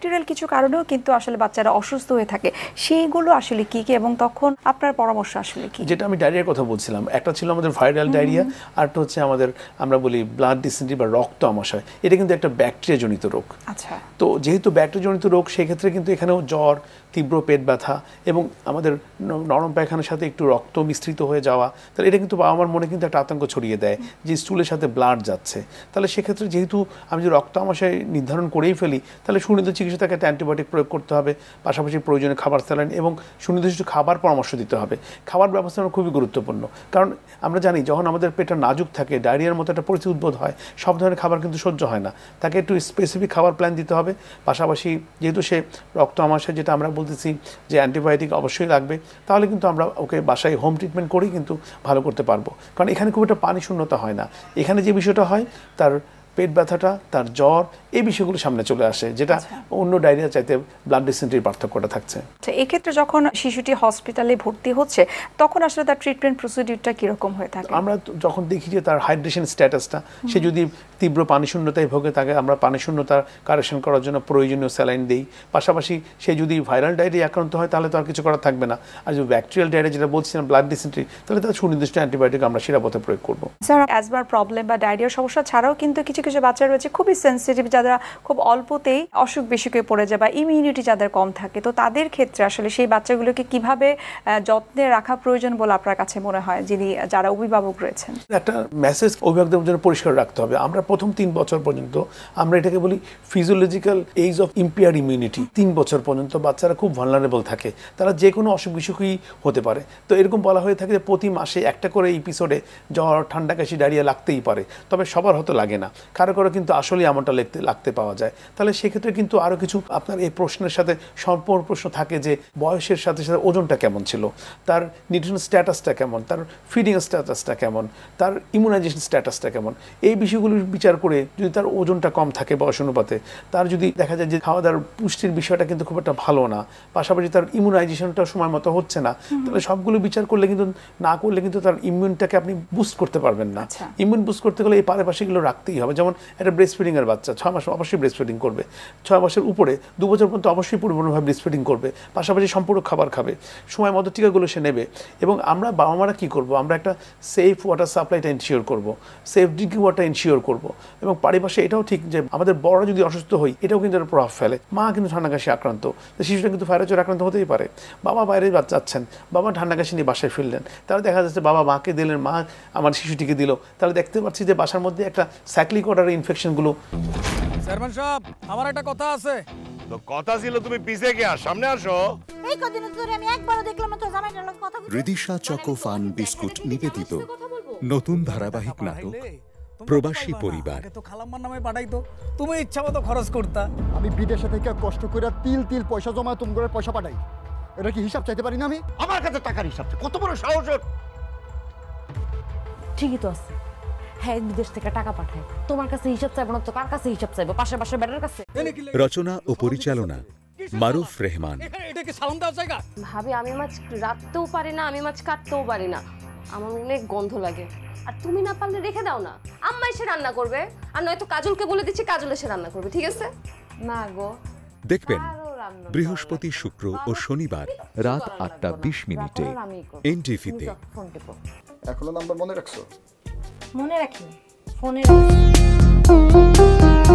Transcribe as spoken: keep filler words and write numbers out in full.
Bacterial কিছু কারণেও কিন্তু আসলে বাচ্চারা অসুস্থ হয়ে থাকে, সেইগুলো আসলে কি কি এবং তখন আপনার পরামর্শ আসলে কি? যেটা আমি ডায়রিয়ার কথা বলছিলাম, একটা ছিল আমাদের ভাইরাল ডায়রিয়া, আর একটা হচ্ছে আমাদের আমরা বলি ব্লাড ডিসেন্ট্রি বা রক্ত আমাশয়। এটা কিন্তু একটা ব্যাকটেরিয়া জনিত রোগ। আচ্ছা, তো যেহেতু ব্যাকটেরিয়া জনিত রোগ, সেক্ষেত্রে কিন্তু এখানেও জ্বর, তীব্র পেট ব্যথা এবং আমাদের নরম পায়খানার সাথে একটু রক্ত মিশ্রিত হয়ে যাওয়া, তাহলে এটা কিন্তু বাবা মার মনে কিন্তু একটা আতঙ্ক ছড়িয়ে দেয় যে স্টুলের সাথে ব্লাড যাচ্ছে। তাহলে সেক্ষেত্রে যেহেতু আমি যে রক্ত আমাশয় নির্ধারণ করেই ফেলি, তাহলে সুনির্দিষ্ট চিকিৎসা তাকে একটা অ্যান্টিবায়োটিক প্রয়োগ করতে হবে, পাশাপাশি প্রয়োজনীয় খাবার স্যালাইন এবং সুনির্দিষ্ট খাবার পরামর্শ দিতে হবে। খাবার ব্যবস্থা খুবই গুরুত্বপূর্ণ, কারণ আমরা জানি যখন আমাদের পেটটা নাজুক থাকে, ডায়রিয়ার মতো একটা পরিস্থিতি উদ্ভব হয়, সব ধরনের খাবার কিন্তু সহ্য হয় না, তাকে একটু স্পেসিফিক খাবার প্ল্যান দিতে হবে। পাশাপাশি যেহেতু সে রক্ত আমাশয়, যেটা আমরা বলতেছি যে অ্যান্টিবায়োটিক অবশ্যই লাগবে, তাহলে কিন্তু আমরা ওকে বাসায় হোম ট্রিটমেন্ট করেই কিন্তু ভালো করতে পারবো। কারণ এখানে খুব একটা পানি শূন্যতা হয় না, এখানে যে বিষয়টা হয় তার পেট ব্যথাটা, তার জ্বর, এই বিষয়গুলো সামনে চলে আসে, যেটা অন্য ডায়রিয়া চাইতে ব্লাড ডিসেন্ট্রির পার্থক্যটা থাকছে। এই ক্ষেত্রে যখন শিশুটি হসপিটালে ভর্তি হচ্ছে, তখন আসলে তার ট্রিটমেন্ট প্রসিডিউরটা কিরকম হয়ে থাকে? আমরা যখন দেখি যে তার হাইড্রেশন স্ট্যাটাসটা, সে যদি তীব্র পানি শূন্যতায় ভোগে, তাকে আমরা পানি শূন্যতা কারেকশন করার জন্য প্রয়োজনীয় স্যালাইন দিই। পাশাপাশি সে যদি ভাইরাল ডায়রিয়া আক্রান্ত হয়, তাহলে তো আর কিছু করার থাকবে না। আর যদি ব্যাকটেরিয়াল ডায়রিয়া, যেটা বলছিলাম ব্লাড ডিসেন্ট্রি, তাহলে তার সুনির্দিষ্ট অ্যান্টিবায়োটিক আমরা শিরাপথে প্রয়োগ করবো। স্যার, অ্যাজমার প্রবলেম বা ডায়রিয়ার সমস্যা ছাড়াও কিন্তু কিছু কিছু বাচ্চা রয়েছে খুবই সেন্সিটিভ, যারা খুব অল্পতেই অসুখ বিসুখে পড়ে যায় বা ইমিউনিটি যাদের কম থাকে, তো তাদের ক্ষেত্রে আসলে সেই বাচ্চাগুলোকে কিভাবে যত্নে রাখা প্রয়োজন বলে আপনার কাছে মনে হয়, যিনি যারা অভিভাবক রয়েছেন? একটা মেসেজ অভিভাবকদের জন্য পরিষ্কার রাখতে হবে। আমরা প্রথম তিন বছর পর্যন্ত আমরা এটাকে বলি physiological age of impaired immunity. তিন বছর পর্যন্ত বাচ্চারা খুব ভালনারেবল থাকে, তারা যে কোনো অসুখ বিসুখই হতে পারে। তো এরকম বলা হয়ে থাকে যে প্রতি মাসে একটা করে এপিসোডে জ্বর, ঠান্ডা, কাশি, ডায়রিয়া লাগতেই পারে, তবে সবার হয়তো লাগে না, কারো কারো কিন্তু আসলে এমনটা লাগতে লাগতে পাওয়া যায়। তাহলে সেক্ষেত্রে কিন্তু আরও কিছু আপনার এই প্রশ্নের সাথে সম্পূর্ণ প্রশ্ন থাকে যে বয়সের সাথে সাথে ওজনটা কেমন ছিল, তার নিউট্রিশন স্ট্যাটাসটা কেমন, তার ফিডিং স্ট্যাটাসটা কেমন, তার ইমিউনাইজেশন স্ট্যাটাসটা কেমন, এই বিষয়গুলো বিচার করে যদি তার ওজনটা কম থাকে বয়স অনুপাতে, তার যদি দেখা যায় যে খাওয়া দাওয়ার পুষ্টির বিষয়টা কিন্তু খুব একটা ভালো না, পাশাপাশি তার ইমিউনাইজেশনটা সময় মতো হচ্ছে না, তাহলে সবগুলো বিচার করলে কিন্তু না করলে কিন্তু তার ইমিউনটাকে আপনি বুস্ট করতে পারবেন না। ইমিউন বুস্ট করতে গেলে এই পাশাপাশিগুলো রাখতেই হবে। যেমন একটা ব্রেস্ট ফিডিং এর বাচ্চা ছয় মাস অবশ্যই ব্রেস্ট ফিডিং করবে, ছয় মাসের উপরে দু বছর পর্যন্ত অবশ্যই পরিপূর্ণভাবে ব্রেস্ট ফিডিং করবে, পাশাপাশি সম্পূর্ণ খাবার খাবে, সময় মতো টিকাগুলো সে নেবে। এবং আমরা বাবা মারা কী করবো, আমরা একটা সেফ ওয়াটার সাপ্লাইটা ইনশিওর করবো, সেফ ড্রিঙ্কিং ওয়াটার ইনশিওর করবো। এবং পারিপাশে এটাও ঠিক যে আমাদের বড়রা যদি অসুস্থ হই, এটাও কিন্তু একটা প্রভাব ফেলে। মা কিন্তু ঠান্ডা কাশি আক্রান্ত, শিশুটা কিন্তু ভাইরাস জ্বরে আক্রান্ত হতেই পারে। বাবা বাইরে যাচ্ছেন, বাবা ঠান্ডা কাশি নিয়ে বাসায় ফিরলেন, তাহলে দেখা যাচ্ছে বাবা মাকে দিলেন, মা আমার শিশুটিকে দিল, তাহলে দেখতে পাচ্ছি যে বাসার মধ্যে একটা সাইক্লিক অর্ডারের ইনফেকশনগুলো। চেয়ারম্যান সাহেব, আমার একটা কথা আছে। তো কথা ছিল তুমি পিছে গিয়া সামনে আসো। এই কদিন ধরে আমি একবারও দেখলাম না তো জামাইটার লগে কথা বলতে। রিদিশা চকোফান বিস্কুট নিবেদিত নতুন ধারাবাহিক নাটক প্রবাসী পরিবার। তো খালাম্মার নামে পাঠাইতো, তুমি ইচ্ছা মতো খরচ করতা। আমি বিদেশে থেকে কষ্ট করে তিল তিল পয়সা জমা তোমার পয়সা পাঠাই, এটা কি হিসাব চাইতে পারি না আমি? আমার কাছে টাকার হিসাব কত বড় সাহস! ঠিকই তো আছে, হ্যাঁ বিদেশ থেকে টাকা পাঠায়, তোমার কাছে হিসাব চাইবো না তো কার কাছে হিসাব চাইবো? পাশে পাশে বেটার কাছে। রচনা ও পরিচালনা মারুফ রেহমান। এটা কি সালাম দেওয়ার জায়গা? ভাবি, আমি মাছ রাখতেও পারি না, আমি মাছ কাটতেও পারি না, আমার অনেক গন্ধ লাগে। আর তুমি না পারলে রেখে দাও না, আম্মা এসে রান্না করবে, আর নয়তো কাজলকে বলে দিচ্ছি কাজল এসে রান্না করবে, ঠিক আছে? না গো, দেখবেন বৃহস্পতি, শুক্র ও শনিবার রাত আটটা বিশ মিনিটে এনটিভিতে। এখনো নাম্বার মনে রাখছো? মনে রাখি, ফোনে